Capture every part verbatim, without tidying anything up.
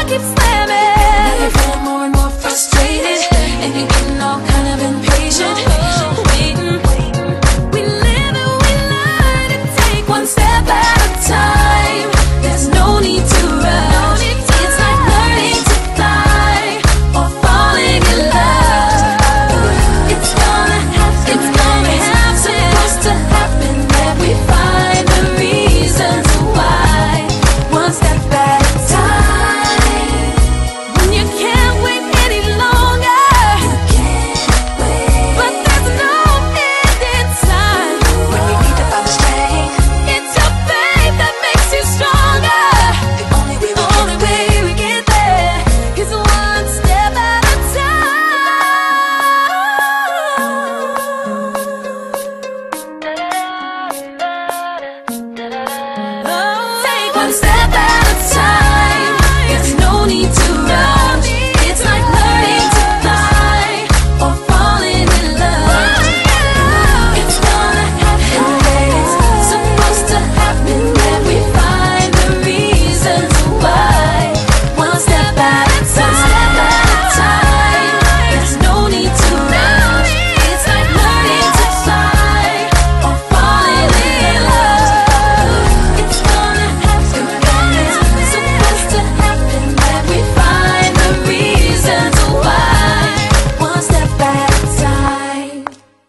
keep slamming. Now you're getting more and more frustrated, and you're getting all kind of impatient. Waiting, we live and we learn and take one step at a time. There's no need to rush. It's like learning to fly or falling in love. It's gonna happen. It's gonna happen. Supposed to happen. That we find the reasons why. One step at a time. When you can't wait any longer, you can't wait. But there's no end in sight. When you need to find the strength, it's your faith that makes you stronger. The only way we, only way we get there is one step at a time. Oh, take one step at a time. There's no need to rush. It's like learning to fly or falling in love. It's gonna happen. It's supposed to happen. That we find the reasons why. One step at a time. There's no need to rush. It's like learning to fly or falling in love. It's gonna happen. It's supposed to happen. That we find the reasons why. One step at a time.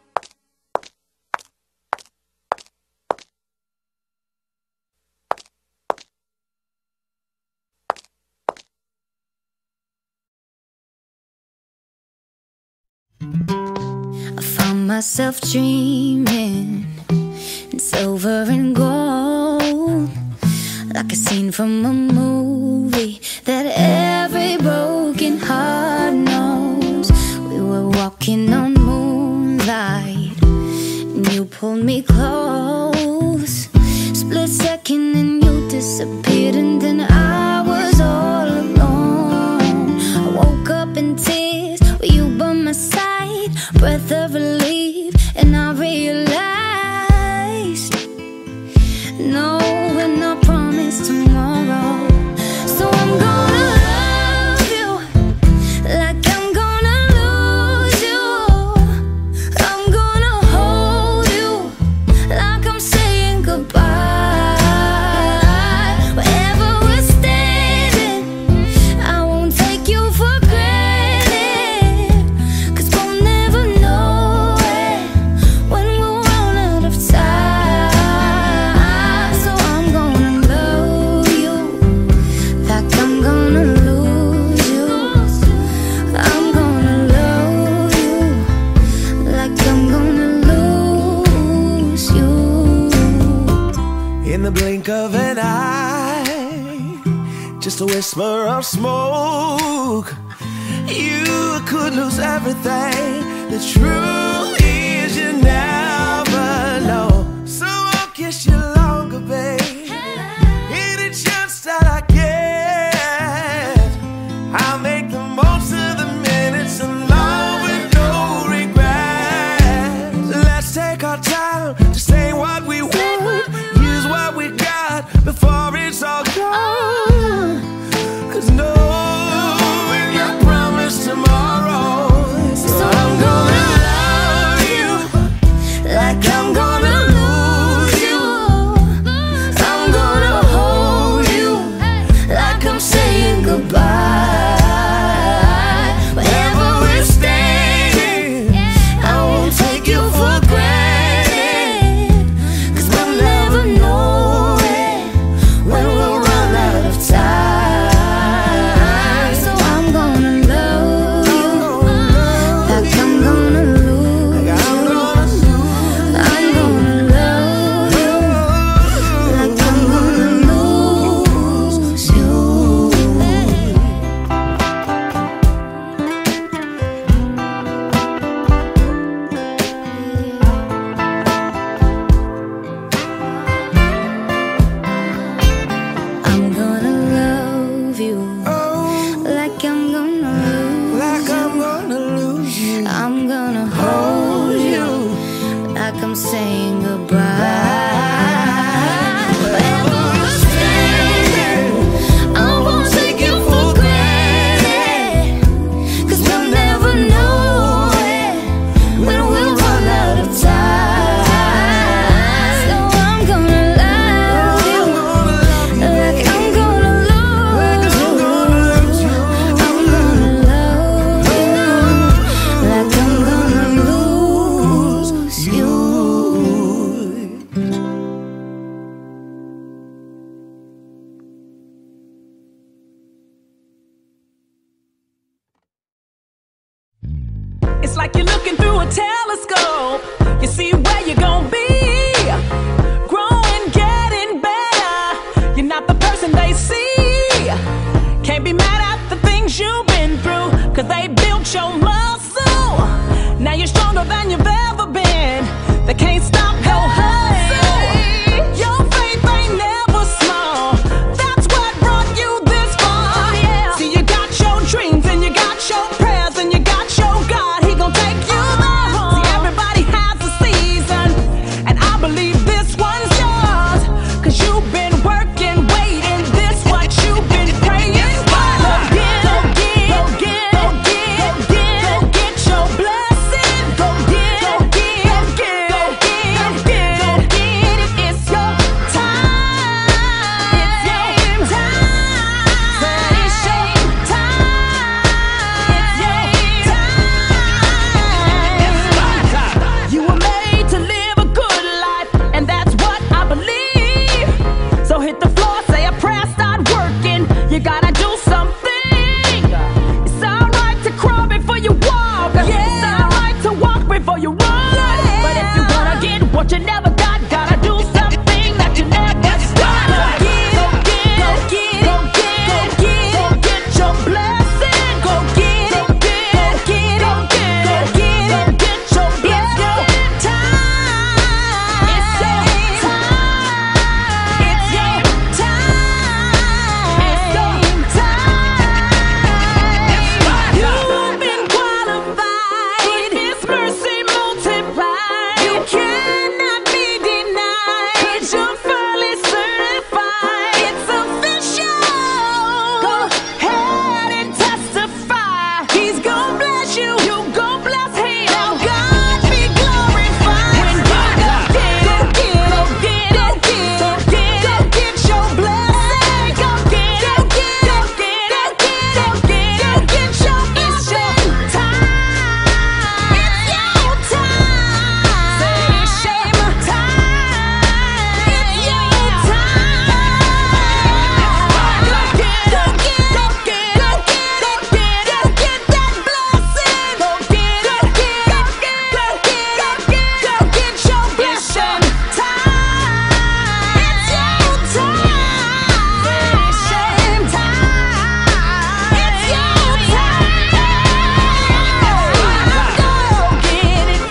I found myself dreaming in silver and gold, like a scene from a movie that every broken heart knows. We were walking on moonlight, and you pulled me close. Split second and you disappeared, and then I was all alone. I woke up in tears with you by my side, breath of relief, and I realized no, we're not promised tomorrow. So I'm gonna love you like I'm gonna lose you. I'm gonna hold you like I'm saying goodbye. Wherever we're standing, I won't take you for granted, 'cause we'll never know it when we'll run out of time. So I'm gonna love you like I'm gonna lose you. I'm gonna love you like I'm gonna lose you. In the blink of an eye, just a whisper of smoke, you could lose everything. The truth is you never know. So I'll kiss you longer, babe. Any chance that I get, I'll make the most of the minutes alone with no regrets. Let's take our time to say what we want, use what we got before it's all gone. 'Cause no, we're not promised tomorrow. So I'm gonna love like you're looking through a telescope. You see where you're gonna be, growing, getting better. You're not the person they see. Can't be mad at the things you've been through, cause they built your muscle. Now you're stronger than you've ever been. They can't stop your hustle. Your faith ain't never small. That's what brought you this far. See, you got your dreams and you got your prayers and you got your God. He gon' take you there. See, everybody has a season, and I believe this one's yours, cause you've been working, waiting. This what you've been praying for. Go get, go get, go get, go get, go get, go get your blessing. Go get, go get, go get, go get, go get, go get it. It's your time. It's your time. It's your time. It's your time. You were made to live a good life, and that's what I believe. So hit the floor, say a prayer, start working. You gotta do something. It's alright to crawl before you walk. It's alright to walk before you run. But if you wanna get what you never got, gotta do something that you never done. Go get, go get, go get, go get, go get your blessing. Go get, go get, go get, go get, go get, go get your blessing. It's your time. It's your time. It's your time. It's your time. You've been qualified with His mercy multiplied. You cannot be denied, cause you're fully certified. It's official. Go ahead and testify. He's gonna bless you. You gon' bless Him. Now God be glorified. When you go get, go get, go get, go get, go get, go get your blessing. Go get, go get, go get, go get, go get, go get your blessing. It's your time. It's your time. Say it's shame time. It's your time. Go get, go get, go get, go get, go get, go get that blessing. Go get, go get, go get, go get, go get, go get your blessing. Time. It's your time. Say it's shame time. It's your time. Go get it.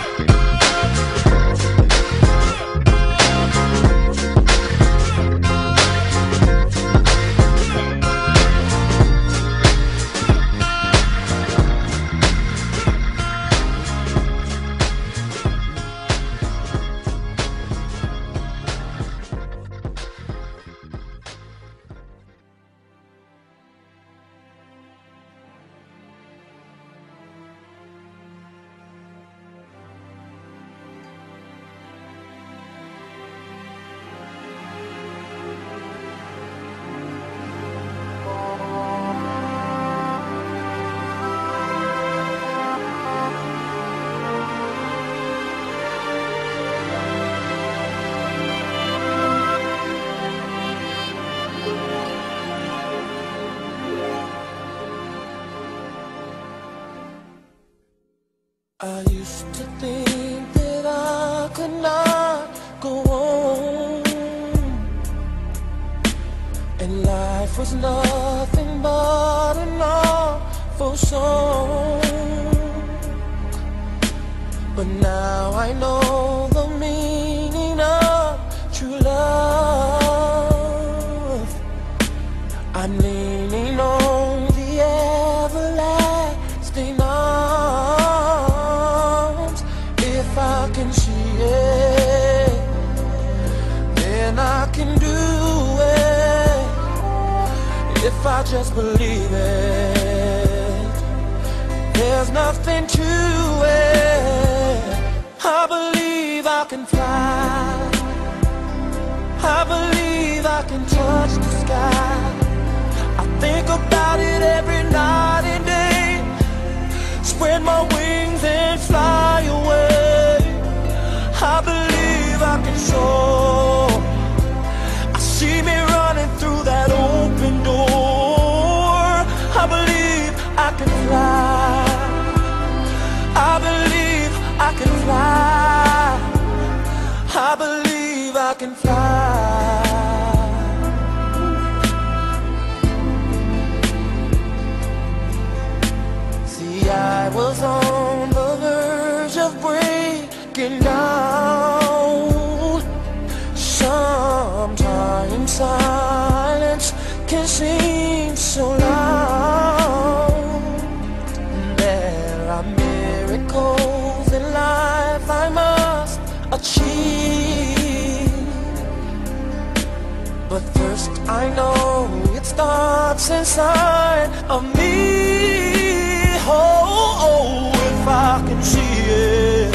I used to think that I could not go on, and life was nothing but an awful song. But now I know the meaning of true love. I'm leaning on the everlasting arms. If I can see it, then I can do it. If I just believe it, there's nothing to it. I believe I can fly. I believe I can touch the sky. I think about it every night and day. Spread my wings and fly away. I believe I can soar. I see me running through that open door. I believe I can fly. I believe I can fly. I believe I can fly. See, I was on the verge of breaking down. Sometimes silence can seem so loud. There are miracles in life I must achieve, but first I know it starts inside of me. Oh, oh, if I can see it,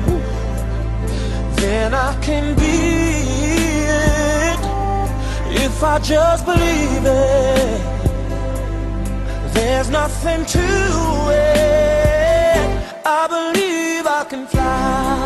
then I can be it. If I just believe it, there's nothing to it. I believe I can fly.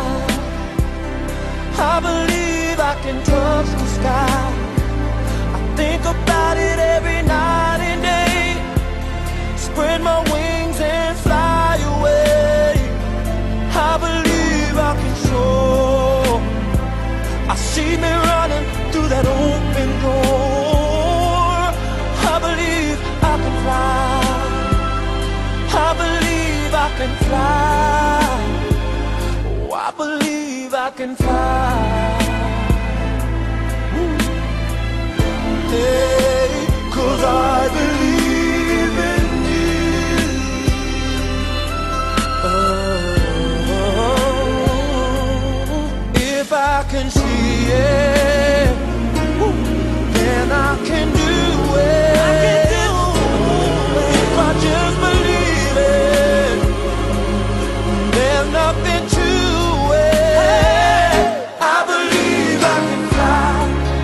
I believe I can touch the sky. I think about it every night and day. Spread my wings and fly away. I believe I can soar. I see me running through that open door. I believe I can fly. I believe I can fly. Oh, I believe I can fly. Hey, 'cause I believe in you. Oh, if I can see it, then I can do it. I can do it. If I just believe it, there's nothing to it. I believe I can fly.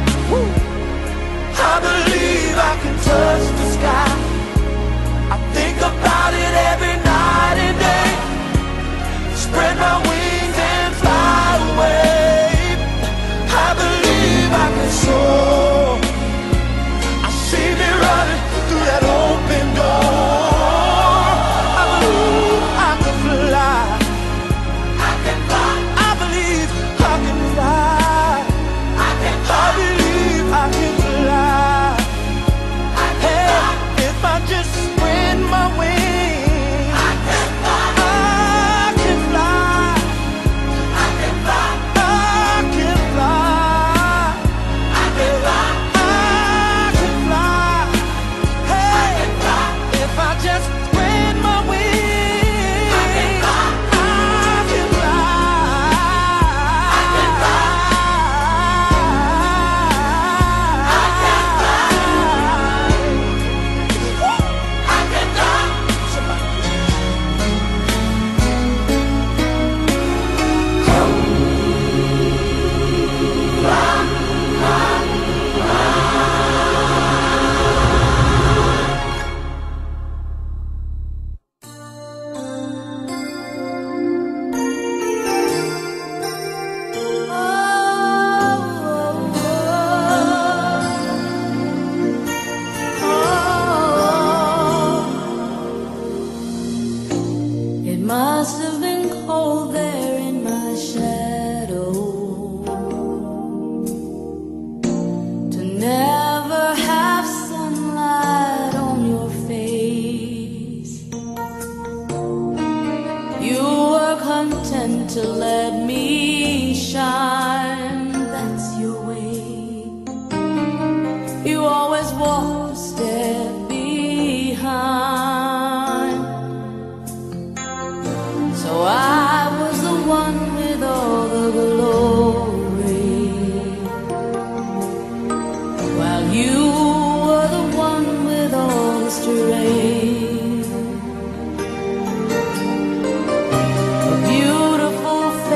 I believe I can touch the sky. I think about it every night and day. Spread my wings and fly away. I believe I can soar. I see me running through that open door. I believe I can fly. I can fly. I believe I can fly. I can fly. I believe I can fly. I can fly. Hey, if I just spread my wings, I can fly. I can fly. I can fly. I can fly. I can fly. I can fly. Hey, I can fly. If I just spread my wings, I can fly. I can fly. I can fly. I can fly. I can fly. Somebody. It must have been cold there in my shadow to never have sunlight on your face. You were content to let me shine, that's your way. You always walked a step behind. So I was the one with all the glory, while you were the one with all the strength. A beautiful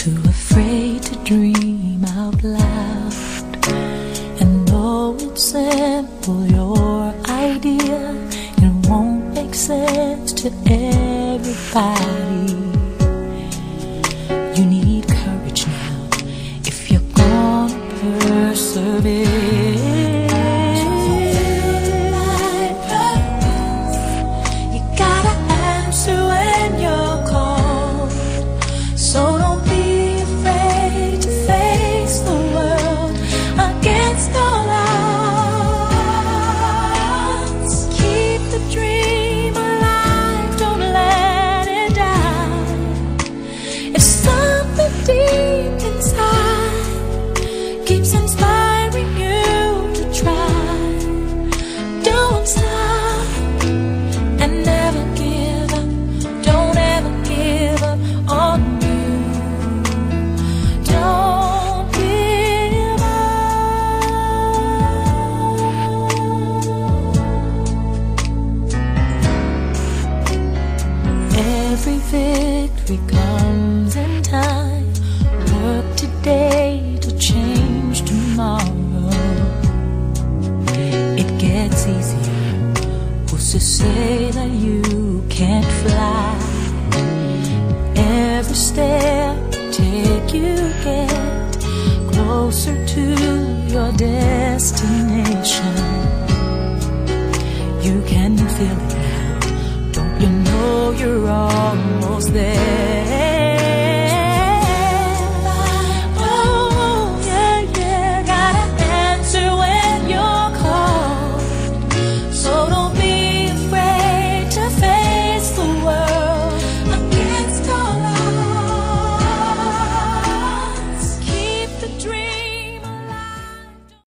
too afraid to dream out loud. And though it's simple, your idea, it won't make sense to everybody. You need courage now if you're gonna persevere. You gotta answer when you're called. So don't be afraid to face the world against all odds. Keep the dream alive, don't let it die. If something deep inside keeps inspiring you to try, don't stop and never give up. Don't ever give up on you. Don't give up. Every victory comes in time. Work today to change tomorrow. It gets easier. Who's to say that you can't fly? Every step you take, you get closer to your destination. You can feel it now. Don't you know you're almost there?